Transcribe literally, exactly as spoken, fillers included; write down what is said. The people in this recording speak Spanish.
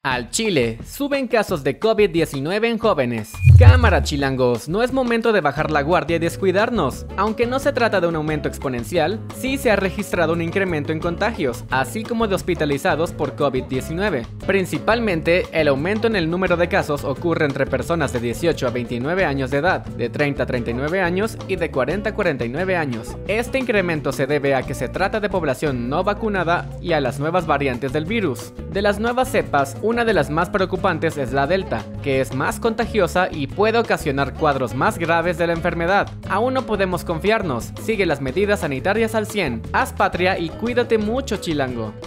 Al Chile, suben casos de COVID diecinueve en jóvenes. Cámara chilangos, no es momento de bajar la guardia y descuidarnos. Aunque no se trata de un aumento exponencial, sí se ha registrado un incremento en contagios, así como de hospitalizados por COVID diecinueve. Principalmente, el aumento en el número de casos ocurre entre personas de dieciocho a veintinueve años de edad, de treinta a treinta y nueve años y de cuarenta a cuarenta y nueve años. Este incremento se debe a que se trata de población no vacunada y a las nuevas variantes del virus. De las nuevas cepas, una de las más preocupantes es la Delta, que es más contagiosa y puede ocasionar cuadros más graves de la enfermedad. Aún no podemos confiarnos, sigue las medidas sanitarias al cien. Haz patria y cuídate mucho, chilango.